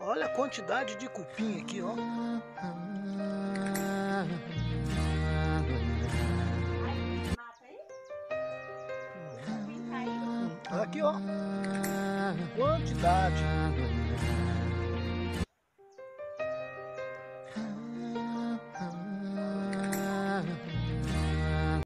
Olha a quantidade de cupim aqui, ó. Aqui, ó. Quantidade.